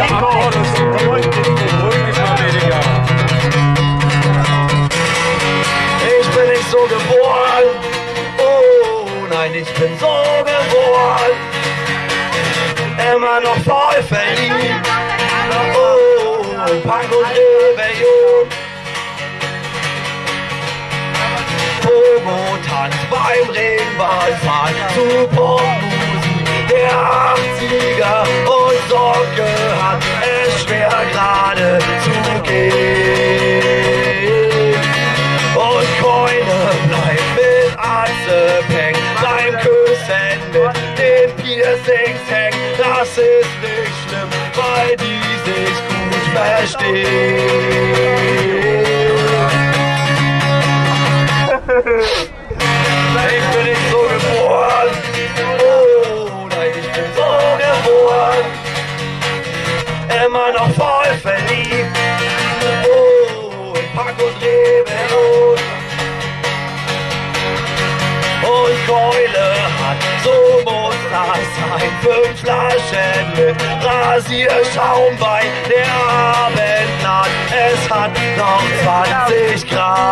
Ich bin nicht so geboren, oh nein, ich bin so geboren, immer noch voll verliebt, oh, Punk und Rebellion. Pogo tanzt beim Regenwaldfahren zu Popmusik der 80er und Sorge hat es schwer gerade zu gehen. Und Keule bleibt mit Atze hängen, beim Küssen mit den Piercings hängen. Das ist nicht schlimm, weil die sich gut verstehen. Ich bin nicht so geboren, oh nein, ich bin so geboren, immer noch voll verliebt, oh, in Punk und Rebellion. Und Keule hat, so muss das sein, 5 Flaschen mit Rasierschaum bei der Abendnacht. Es hat noch 20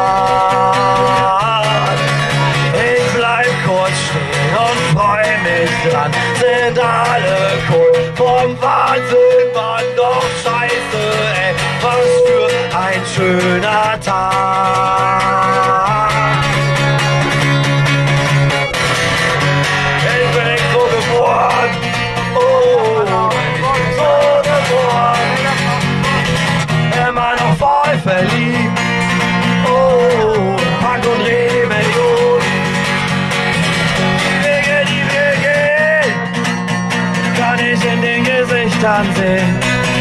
Grad. Ich bleib kurz stehen und freu mich dran. Sind alle cool vom Wahnsinn, Mann, doch scheiße, ey, was für ein schöner Tag. Ich bin nicht so geboren, oh, ich bin so geboren, immer noch voll verliebt, oh, Punk und Rebellion. Die wir gehen, kann ich in den Gesichtern sehen.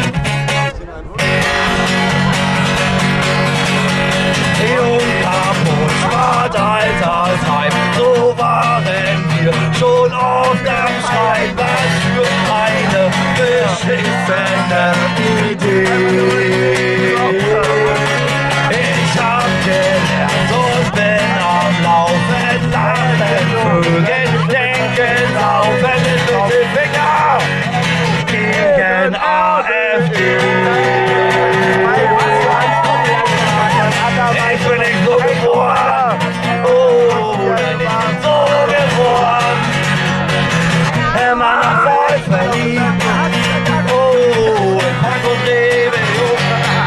Jung, kaputt, schwarz, Altersheim, so waren wir schon oft am Schreien. Was für eine beschissene Idee. Ich hab gelernt und bin am Laufen, lachen Vögel, denken, saufen mit Mittelfinger gegen AfD. Ich bin nicht so geboren, oh, ich bin so geboren, immer noch voll verliebt, oh, in Punk und Rebellion.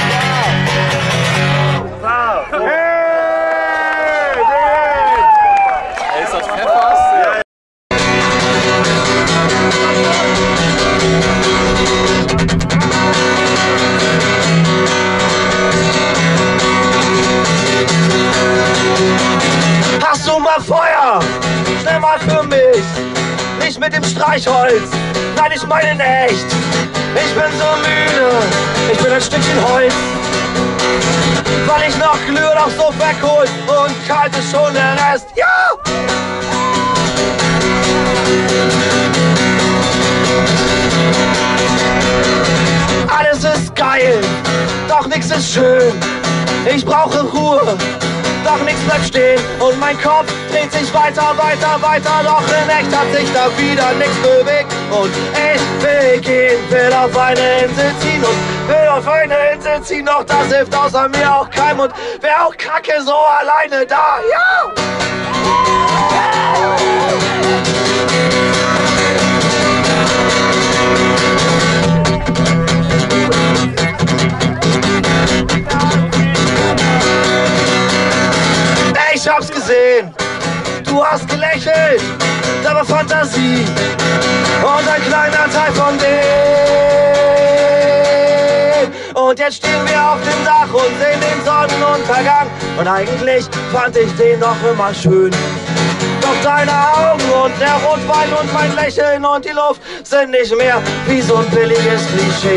Hey, ist das Pfeffers? Hast du mal Feuer? Schnell mal für mich. Nicht mit dem Streichholz. Nein, ich meine in echt. Ich bin so müde. Ich bin ein Stückchen Holz. Weil ich noch glühe, doch so wegholt. Und kalt ist schon der Rest. Ja! Alles ist geil. Doch nichts ist schön. Ich brauche Ruhe. Doch nichts bleibt stehen und mein Kopf dreht sich weiter, weiter, weiter. Doch in echt hat sich da wieder nichts bewegt und ich will gehen, will auf eine Insel ziehen und will auf eine Insel ziehen. Doch das hilft außer mir auch keinem und wär auch kacke so alleine da. Ja! Ich hab's gesehen, du hast gelächelt, da war Fantasie und ein kleiner Teil von dem. Und jetzt stehen wir auf dem Dach und sehen den Sonnenuntergang und eigentlich fand ich den noch immer schön. Doch deine Augen und der Rotwein und mein Lächeln und die Luft sind nicht mehr wie so ein billiges Klischee.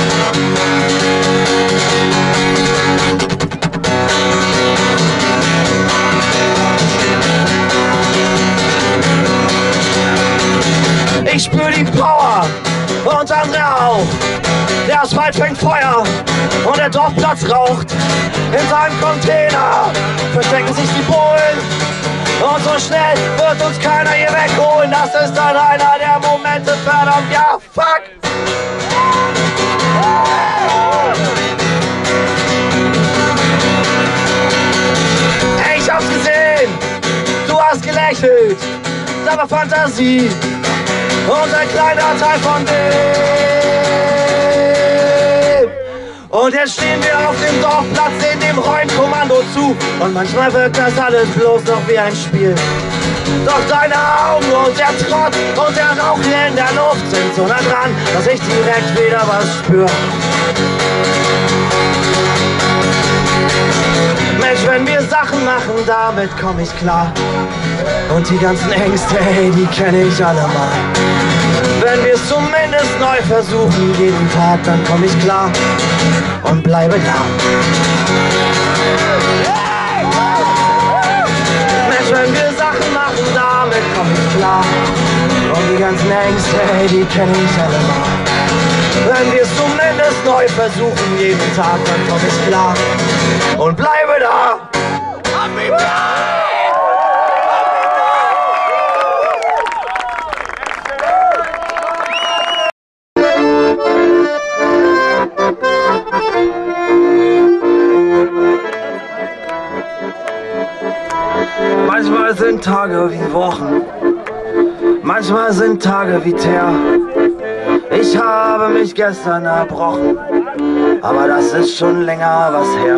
Ich spür die Power und andere auch. Der Asphalt fängt Feuer und der Dorfplatz raucht. In seinem Container verstecken sich die Bullen. Und so schnell wird uns keiner hier wegholen. Das ist dann einer der Momente, verdammt, ja, fuck. lächelt, da war Fantasie und ein kleiner Teil von dem. Und jetzt stehen wir auf dem Dorfplatz, in dem Räumkommando zu. Und manchmal wirkt das alles bloß noch wie ein Spiel. Doch deine Augen und der Trott und der Rauch hier in der Luft sind so nah dran, dass ich direkt wieder was spür. Mensch, wenn wir Sachen machen, damit komm ich klar. Und die ganzen Ängste, hey, die kenne ich alle mal. Wenn wir es zumindest neu versuchen, jeden Tag, dann komm ich klar und bleibe da. Mensch, wenn wir Sachen machen, damit komm ich klar. Und die ganzen Ängste, hey, die kenne ich alle mal. Wenn wir es zumindest neu versuchen, jeden Tag, dann komm ich klar und bleibe da. Happy Birthday! Manchmal sind Tage wie Wochen, manchmal sind Tage wie Teer. Ich habe mich gestern erbrochen, aber das ist schon länger was her.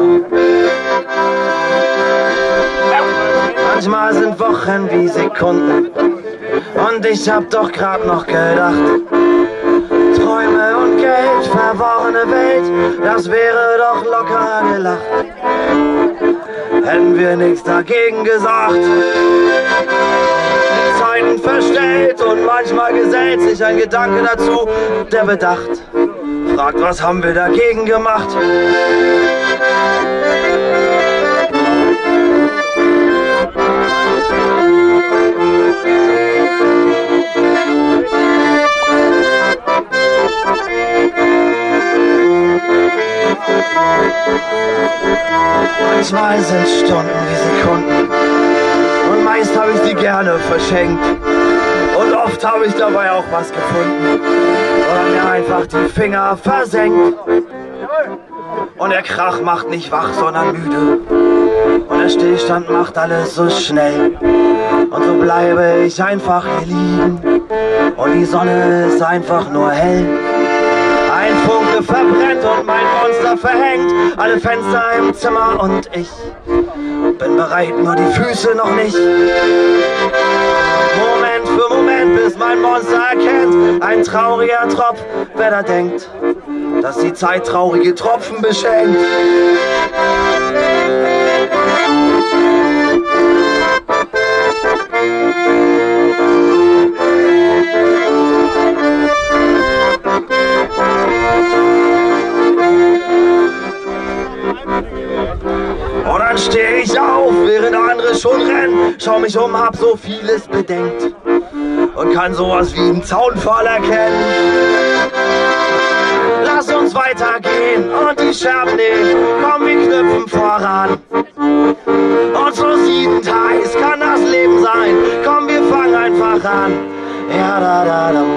Manchmal sind Wochen wie Sekunden und ich hab doch grad noch gedacht, Träume und Geld, verworrene Welt, das wäre doch locker gelacht. Hätten wir nichts dagegen gesagt. Zeiten verstellt und manchmal gesellt sich ein Gedanke dazu, der bedacht fragt, was haben wir dagegen gemacht? Manchmal sind Stunden wie Sekunden und meist habe ich sie gerne verschenkt. Und oft habe ich dabei auch was gefunden oder mir einfach die Finger versenkt. Und der Krach macht nicht wach, sondern müde. Und der Stillstand macht alles so schnell. Und so bleibe ich einfach hier liegen. Und die Sonne ist einfach nur hell. Ein Funke verbrennt und mein Monster verhängt alle Fenster im Zimmer und ich bin bereit, nur die Füße noch nicht. Moment für Moment, bis mein Monster erkennt, ein trauriger Tropf, wer da denkt, dass die Zeit traurige Tropfen beschenkt. Und dann steh ich auf, während andere schon rennen, schau mich um, hab so vieles bedenkt und kann sowas wie einen Zaunpfahl erkennen. Lass uns weitergehen und die Scherben nehmen, komm, wir knüpfen voran. Und so siedend heiß kann das Leben sein, komm, wir fangen einfach an. Ja, da, da, da.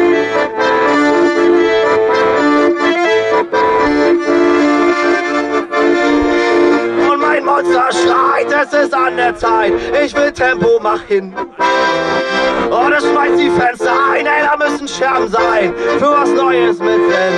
Mein Monster schreit, es ist an der Zeit, ich will Tempo, mach hin. Und es schmeißt die Fenster ein, ey, da müssen Scherben sein, für was Neues mit drin.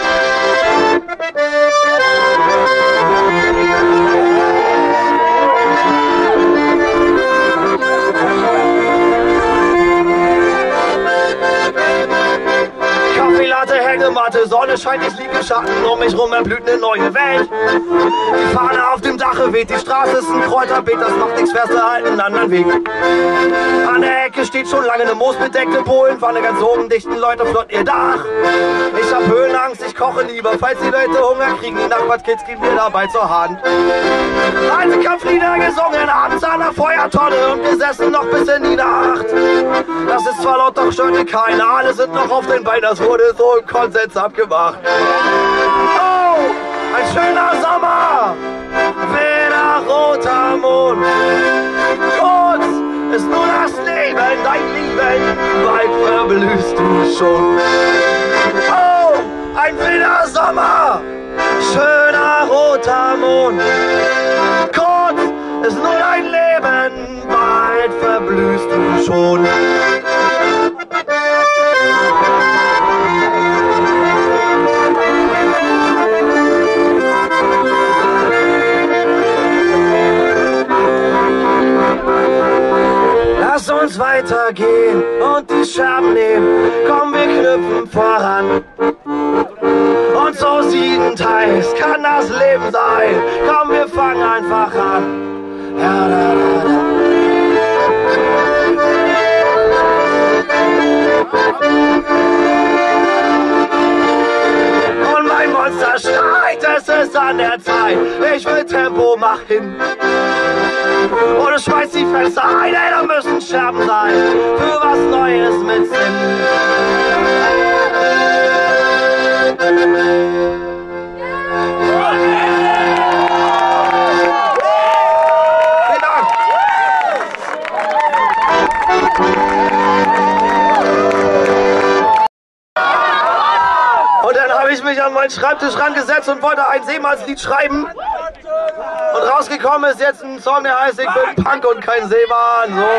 Kaffeelatte, Hängematte, Sonne scheint, ich liege im Schatten, um mich rum erblüht eine neue Welt. Die Fahne auf dem Dache weht, die Straße ist ein Kräuterbeet, das macht nichts, fährst du halt einen anderen Weg. An der Ecke steht schon lange eine moosbedeckte Polenpfanne, ganz oben dichten Leute flott ihr Dach. Ich hab Höhenangst, ich koche lieber, falls die Leute Hunger kriegen, die Nachbarskids gehen mir dabei zur Hand. Alte Kampflieder gesungen, abends an der Feuertonne und gesessen noch bis in die Nacht. Das ist zwar laut, doch stört keiner, alle sind noch auf den Beinen, das wurde so im Konsens abgemacht. Oh, ein schöner Sommer, weder roter Mond. Kurz ist nur das Leben, dein Leben, bald verblühst du schon. Oh, ein wilder Sommer, schöner roter Mond. Kurz ist nur dein Leben, bald verblühst schon. Lass uns weitergehen und die Scherben nehmen. Komm, wir knüpfen voran. Und so siebenteils kann das Leben sein. Komm, wir fangen einfach an. Ja, da, da, da. Und mein Monster schreit, es ist an der Zeit. Ich will Tempo, mach hin. Oder schmeiß die Fenster ein, ey, da müssen Scherben sein. Für was Neues mit Sinn. Und dann habe ich mich an meinen Schreibtisch rangesetzt und wollte ein Seemannslied schreiben. Und rausgekommen ist jetzt ein Song, der heißt Ich bin Punk und kein Seemann. So.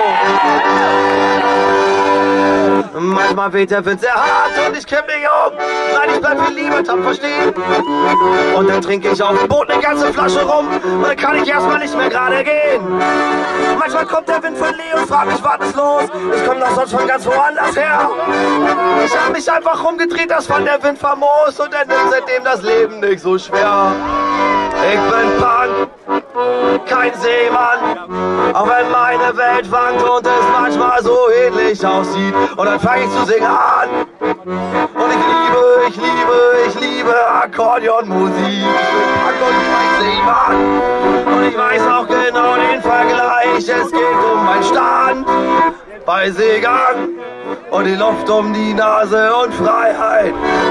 Manchmal weht der Wind sehr hart und ich kipp mich um. Nein, ich bleib für Liebe tapfer stehen. Und dann trinke ich auf dem Boot eine ganze Flasche rum. Und dann kann ich erstmal nicht mehr gerade gehen. Manchmal kommt der Wind von Lee und fragt mich, was ist los? Ich komm doch sonst von ganz woanders her. Ich hab mich einfach rumgedreht, das fand der Wind famos. Und er nimmt seitdem das Leben nicht so schwer. Ich bin Punk, kein Seemann, auch wenn meine Welt wankt und es manchmal so ähnlich aussieht. Und dann fange ich zu singen an. Und ich liebe Akkordeonmusik. Ich bin Punk und kein Seemann. Und ich weiß auch genau den Vergleich. Es geht um meinen Stand bei Seegang und die Luft um die Nase und Freiheit.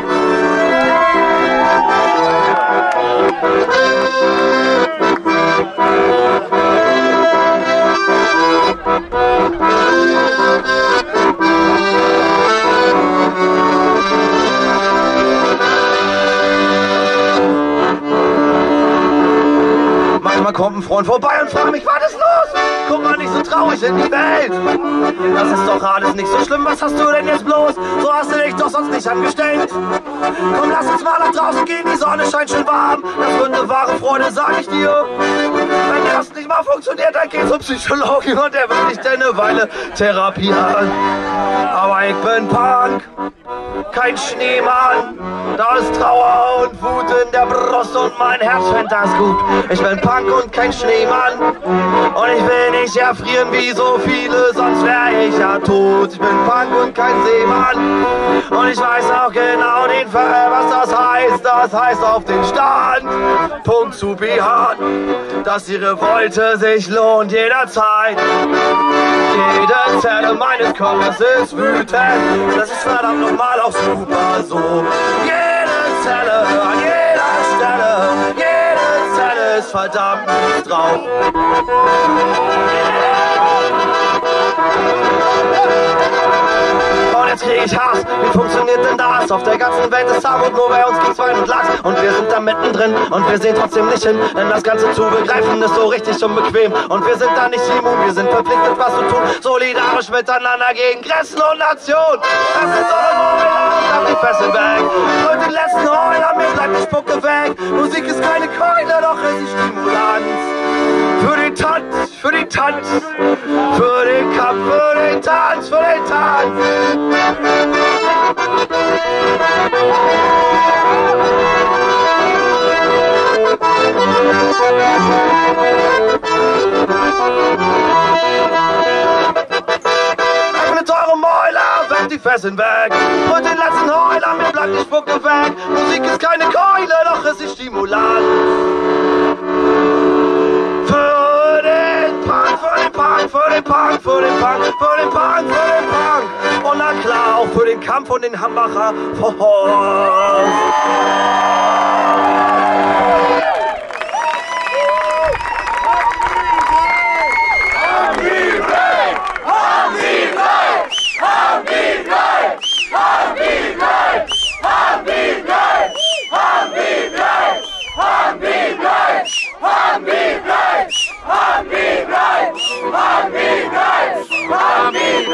Manchmal kommt ein Freund vorbei und fragt mich, was ist los? Guck mal nicht so traurig in die Welt. Das ist doch alles nicht so schlimm, was hast du denn jetzt bloß? So hast du dich doch sonst nicht angestellt. Komm, lass uns mal nach draußen gehen, die Sonne scheint schön warm. Das wird eine wahre Freude, sag ich dir. Wenn das nicht mal funktioniert, dann geh zum Psychologen und der wird dich eine Weile therapieren. Aber ich bin Punk, kein Schneemann. Da ist Trauer und Wut in der Brust und mein Herz fängt das gut. Ich bin Punk und kein Schneemann. Und ich will nicht erfrieren wie so viele, sonst wär ich ja tot. Ich bin Punk und kein Seemann. Und ich weiß auch genau den Fall, was das heißt. Das heißt auf den Standpunkt zu beharren, dass die Revolte sich lohnt jederzeit. Jede Zelle meines Körpers ist wütend. Das ist verdammt nochmal auch super so. Jede Zelle an jeder Stelle, jede Zelle ist verdammt nicht drauf. Und jetzt krieg ich Hass, wie funktioniert denn das? Auf der ganzen Welt ist Armut, nur bei uns gibt's Wein und Lachs. Und wir sind da mittendrin und wir sehen trotzdem nicht hin. Denn das Ganze zu begreifen ist so richtig unbequem. Und wir sind da nicht immun, wir sind verpflichtet was zu tun. Solidarisch miteinander gegen Grenzen und Nation. Öffnet eure Mäuler und lasst die Fesseln weg. Und den letzten Heuler, mir bleibt die Spucke weg. Musik ist keine Keule, doch es ist Stimulanz. Für den Tanz, für den Tanz, für den Kampf, für den Tanz, für den Tanz. Öffnet eure Mäuler, werft die Fesseln weg. Und den letzten Heuler, mir bleibt die Spucke weg. Musik ist keine Keule, doch es ist Stimulanz. Für den Punk, für den Punk, für den Punk, für den Punk, für den Punk, für den Punk. Und na klar, auch für den Kampf und den Hambacher Forst. Happy Night!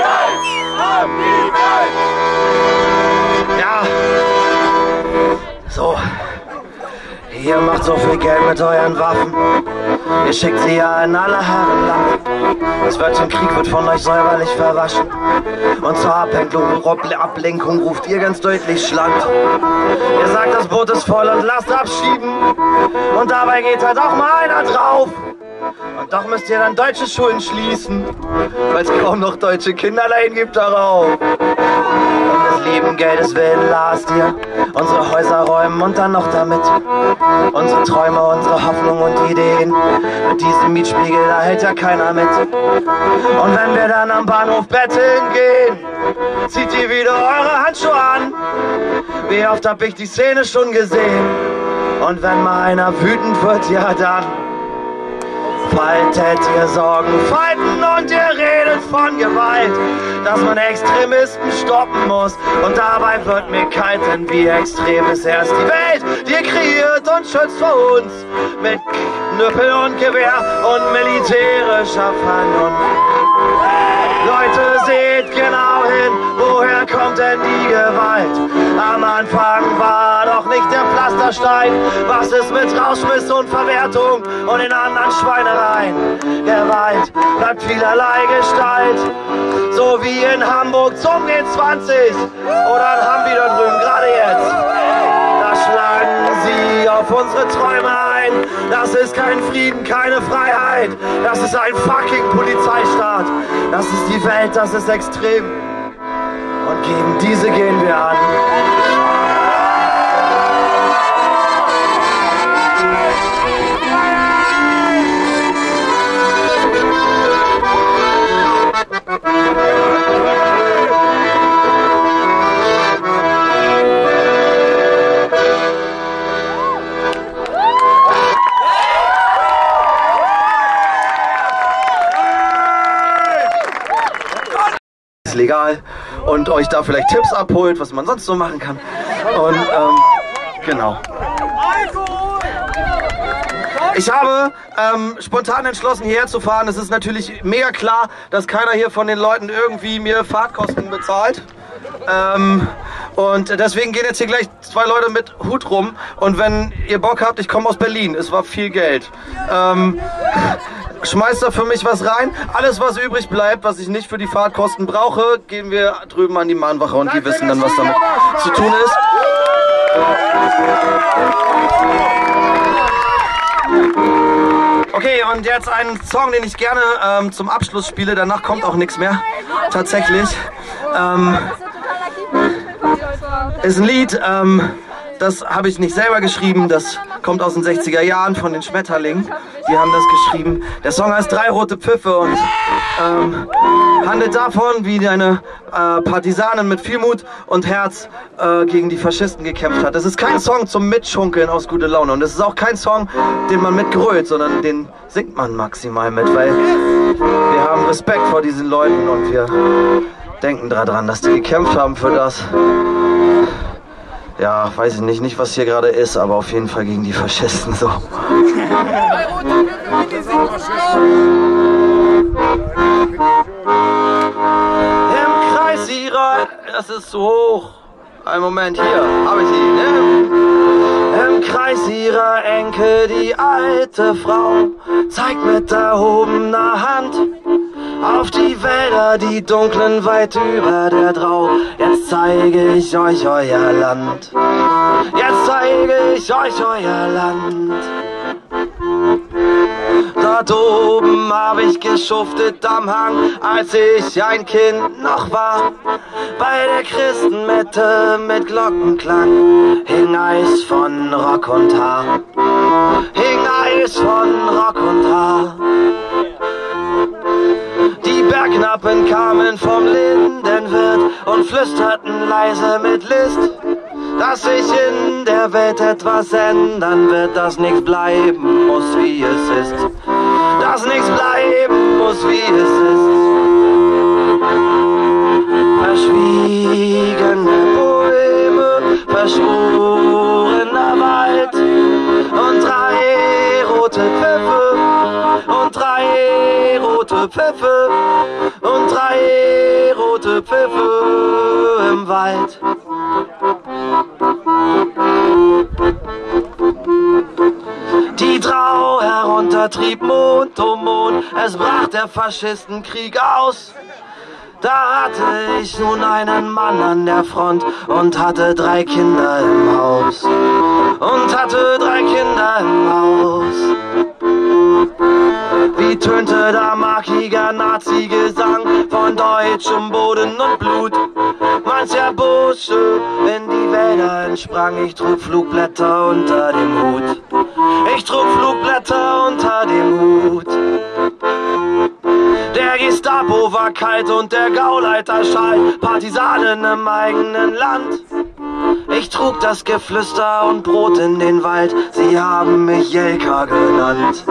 So, ihr macht so viel Geld mit euren Waffen. Ihr schickt sie ja in alle Herrenland. Das Wörtchen Krieg wird von euch säuberlich verwaschen. Und zur Ablenkung ruft ihr ganz deutlich Schland. Ihr sagt, das Boot ist voll und lasst abschieben. Und dabei geht halt auch mal einer drauf. Und doch müsst ihr dann deutsche Schulen schließen, weil es kaum noch deutsche Kinderlein gibt darauf. Um des lieben Geldes willen lasst ihr unsere Häuser räumen und dann noch damit unsere Träume, unsere Hoffnung und Ideen. Mit diesem Mietspiegel, da hält ja keiner mit. Und wenn wir dann am Bahnhof betteln gehen, zieht ihr wieder eure Handschuhe an. Wie oft hab ich die Szene schon gesehen? Und wenn mal einer wütend wird, ja dann faltet ihr Sorgenfalten und ihr redet von Gewalt, dass man Extremisten stoppen muss. Und dabei wird mir kalt, denn wie extrem ist erst die Welt, die kreiert und schützt vor uns mit Knüppel und Gewehr und militärischer Vernunft. Leute, seht genau hin, woher kommt denn die Gewalt? Am Anfang war doch nicht der Pflasterstein. Was ist mit Rausschmiss und Verwertung und den anderen Schweinereien? Gewalt bleibt vielerlei Gestalt, so wie in Hamburg zum G20 oder in Hambi da drüben, gerade jetzt. Da schlagen sie auf unsere Träume ein. Das ist kein Frieden, keine Freiheit. Das ist ein fucking Polizeistaat. Das ist die Welt, das ist extrem. Und gegen diese gehen wir an. Legal und euch da vielleicht Tipps abholt, was man sonst so machen kann. Und genau. Ich habe spontan entschlossen, hierher zu fahren. Es ist natürlich mega klar, dass keiner hier von den Leuten irgendwie mir Fahrtkosten bezahlt. Und deswegen gehen jetzt hier gleich 2 Leute mit Hut rum. Und wenn ihr Bock habt, ich komme aus Berlin, es war viel Geld. Schmeißt da für mich was rein. Alles, was übrig bleibt, was ich nicht für die Fahrtkosten brauche, geben wir drüben an die Mahnwache und die wissen dann, was damit zu tun ist. Okay, und jetzt einen Song, den ich gerne zum Abschluss spiele. Danach kommt auch nichts mehr. Tatsächlich. Ist ein Lied, das habe ich nicht selber geschrieben, das kommt aus den 60er Jahren von den Schmetterlingen. Die haben das geschrieben. Der Song heißt 3 rote Pfiffe und handelt davon, wie eine Partisanin mit viel Mut und Herz gegen die Faschisten gekämpft hat. Das ist kein Song zum Mitschunkeln aus gute Laune und es ist auch kein Song, den man mitgrölt, sondern den singt man maximal mit, weil wir haben Respekt vor diesen Leuten und wir denken daran, dass die gekämpft haben für das. Ja, weiß ich nicht, was hier gerade ist, aber auf jeden Fall gegen die Faschisten so. Im Kreis ihrer, das ist zu hoch. Einen Moment, hier habe ich sie, ne? Im Kreis ihrer Enkel die alte Frau zeigt mit erhobener Hand auf die Wälder, die dunklen weit über der Drau. Jetzt zeige ich euch euer Land. Jetzt zeige ich euch euer Land. Dort oben hab ich geschuftet am Hang, als ich ein Kind noch war. Bei der Christenmette mit Glockenklang hing Eis von Rock und Haar. Hing Eis von Rock und Haar. Die Bergknappen kamen vom Lindenwirt und flüsterten leise mit List, dass sich in der Welt etwas ändern wird, dass nichts bleiben muss, wie es ist. Dass nichts bleiben muss, wie es ist. Verschwiegene Bäume, verschworener Wald und 3 rote Pfiffe und 3 rote Pfiffe und 3 rote Pfiffe im Wald. Mutter trieb Mond um Mond, es brach der Faschistenkrieg aus. Da hatte ich nun einen Mann an der Front und hatte 3 Kinder im Haus. Wie tönte da markiger Nazi-Gesang von deutschem Boden und Blut. Mancher Bursche in die Wälder entsprang, ich trug Flugblätter unter dem Hut. Der Gestapo war kalt und der Gauleiter schalt, Partisanen im eigenen Land. Ich trug das Geflüster und Brot in den Wald, sie haben mich Jelka genannt.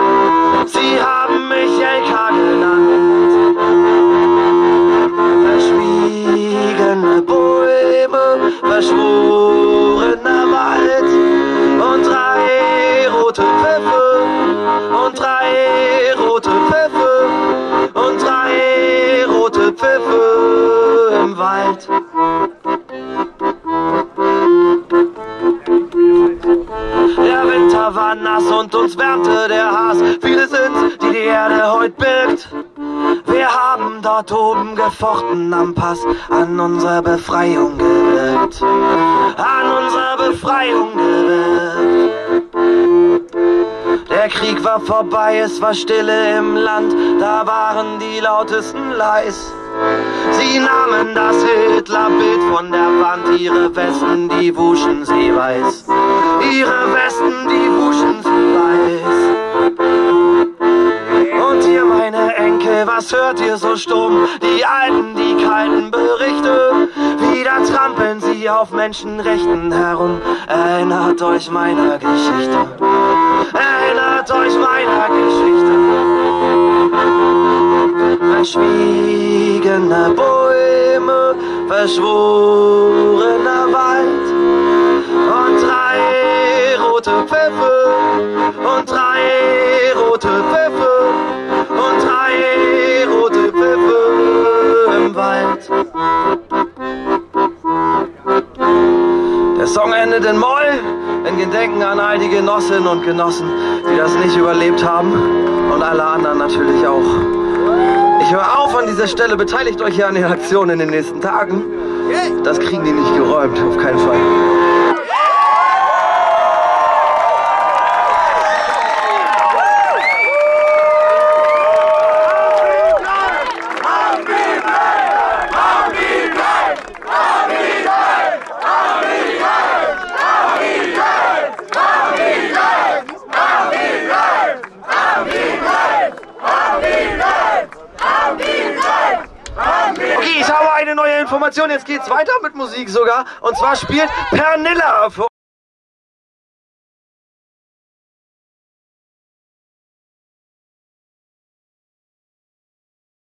Verschwiegene Bäume, verschworener Wald und 3 rote Pfiffe und 3 rote Pfiffe und 3 rote Pfiffe im Wald. Der Winter war nass und uns wärmte der Hass. Viele sind's, die die Erde heut birgt. Wir haben dort oben gefochten am Pass, an unserer Befreiung gewirkt. Der Krieg war vorbei, es war Stille im Land, da waren die Lautesten leis. Sie nahmen das Hitlerbild von der Wand, ihre Westen, die wuschen sie weiß. Und ihr, meine Enkel, was hört ihr so stumm? Die alten, die kalten Berichte, wieder trampeln sie auf Menschenrechten herum. Erinnert euch meiner Geschichte. Verschwiegene Bäume, verschworener Wald und 3 rote Pfiffe und 3 rote Pfiffe und 3 rote Pfiffe im Wald. Der Song endet in Moll, in Gedenken an all die Genossinnen und Genossen, die das nicht überlebt haben, und alle anderen natürlich auch. Ich höre auf an dieser Stelle, beteiligt euch hier an den Aktionen in den nächsten Tagen. Das kriegen die nicht geräumt, auf keinen Fall. Okay, ich habe eine neue Information, jetzt geht's weiter mit Musik sogar. Und zwar spielt Pernilla für